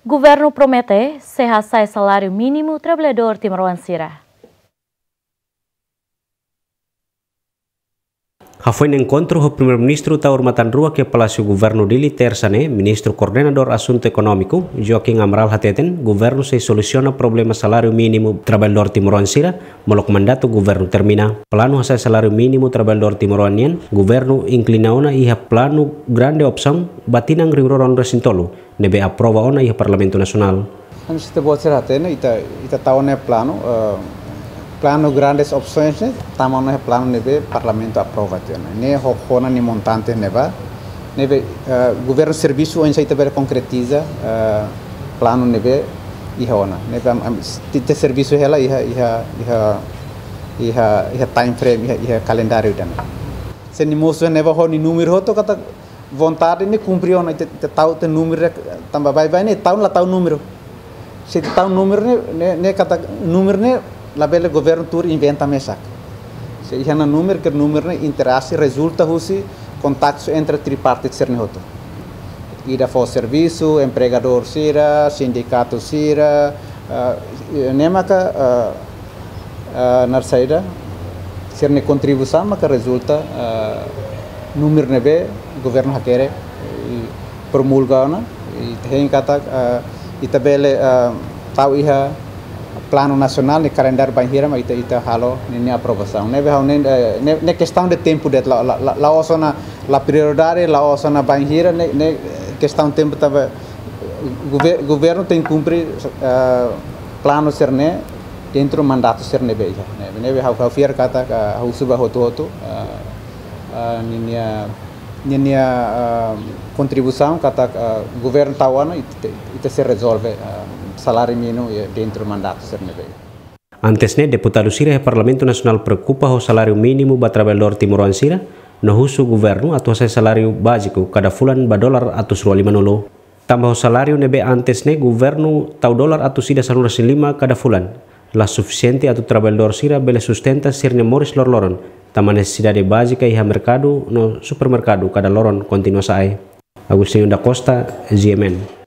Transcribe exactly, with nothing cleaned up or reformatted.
Governo promete serraçar salário mínimo trabalhador Timor-Leste. Foi no encontro o primeiro-ministro Taur Matanrua que Palácio Governo dele terça-ne, ministro coordenador assunto econômico Joaquim Amaral Hateten, governo se soluciona problema salário mínimo trabalhador Timor-Leste, molok mandato governo termina. Plano hasil salário mínimo trabalhador Timor-Leste, governo inclinaona iha plano grande opção batinang riuroron resintolo, nebe aprova ona iha Parlamento Nasional. Kami kita buat serhatena ita ita tahun plano uh... plano grandes opções né tamo no plano nebe parlamento aprovação né hokona ni montante neba nebe uh, governo serviço onde ita ber concretiza uh, plano nebe ihona nebe tite serviço ela iha iha iha iha iha time frame iha iha calendário dan se ni moço neba ho ni número ho to kata vontade ni cumpriu na ita tahu te número tambah vai vai ne tahun la tahun número se tahun número ne ne kata número ne la bela governo tur inventa mesak. Se ia na número que número ne interesse resulta husi contacto entre tripartite serne hoto. Ida for serviço, empregador sira, sindicato sira, uh, nema ka uh, uh, na saída serne contribuição maka resulta uh, número nebe governo hakere promulga na e tem kata uh, itabele uh, tau iha plano nacional ni calendário banheira mas ita ita halo ni aprovação neve ne ne ne questão de tempo de la la la osona la prioridade la osona banheira ne ne questão tempo tava governo tem cumprir uh, plano serne dentro mandato serne beja neve neve hau hau fiar kata hau suba hoto hoto ni ni ni contribuição kata uh, governo tawana ita ita se resolve uh, salário mínimo dentro do mandato sernebe. Antesnya deputado sira e Parlamento Nasional preocupa o salário mínimo ba trabalhador Timor-Leste no husu governo atau hasil salário básico cada fulan ba dolar atus dua lima nolo. Tambah o salário nebe antesnya governo tau dolar atus sida sanura lima cada fulan. La suficiente atau trabalhador sira bele sustenta sirne moris lor-loron. Tama necessidade básica iha mercado no supermercado cada loron continua sae. Agustinho da Costa, G M N.